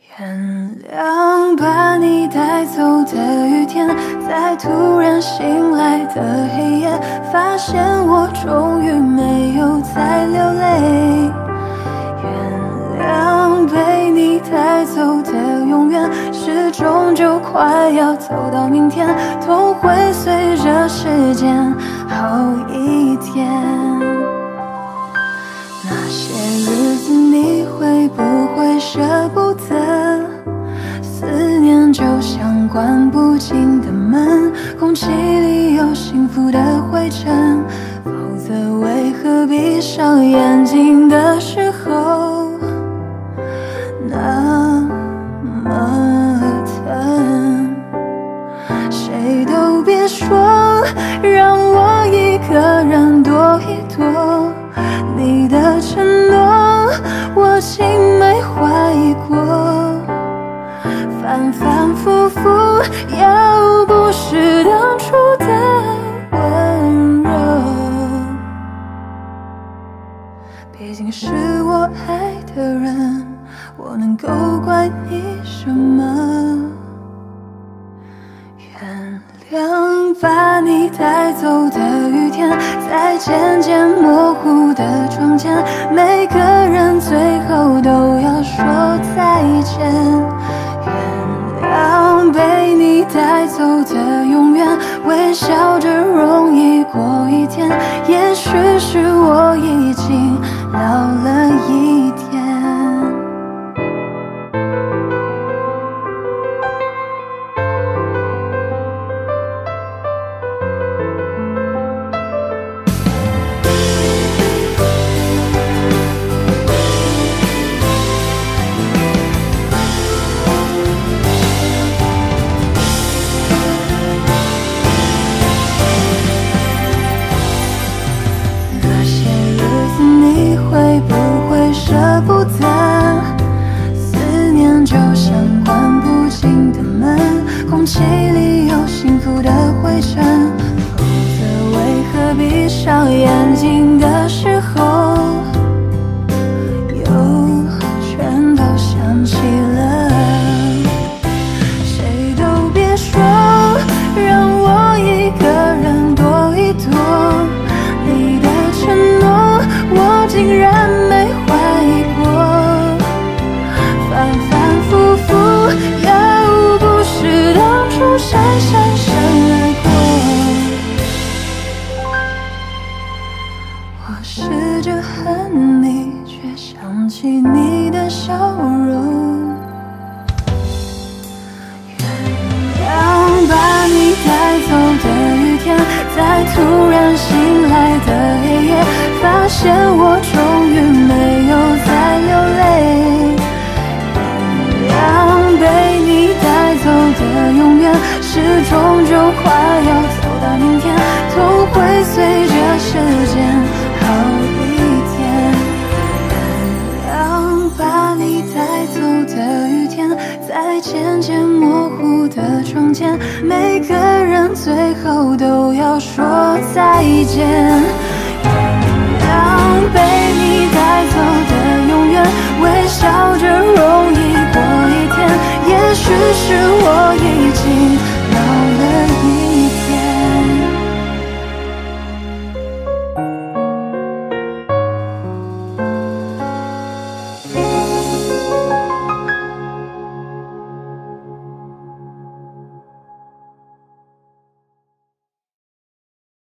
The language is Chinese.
原谅把你带走的雨天，在突然醒来的黑夜，发现我终于没有再流泪。原谅被你带走的永远，是终究快要走到明天，痛会随着时间好一点。那些日子你会不会舍不得？思念就像关不紧的门，空气里有幸福的灰尘，否则为何闭上眼睛的时候那么疼？谁都别说让我一个人躲一躲，你的承诺我竟没怀疑过，反反复复要不是当初的温柔，毕竟是我爱的人，我能够怪你什么？原谅把你带走的雨天，在渐渐模糊的窗前，每个人最后都要说再见。原谅被你带走的永远，微笑着容易过一天，也许是我已经老了一点。会不会舍不得？思念就像关不紧的门，空气里有幸福的灰尘，否则为何闭上眼睛的时候又全都想起了？谁都别说让我一个人躲一躲，你的承诺我竟然没怀疑过，反反复复要不是当初闪闪闪而过，我试着恨你，却想起你的笑容。原谅把你带走的雨天，在突然醒来的黑夜，发现我终于没有再流泪。原谅被你带走的永远，是终究快要走到明天，痛会随着时间好一点。原谅把你带走的雨天，在渐渐模糊的窗前，每个人最后都要说再见。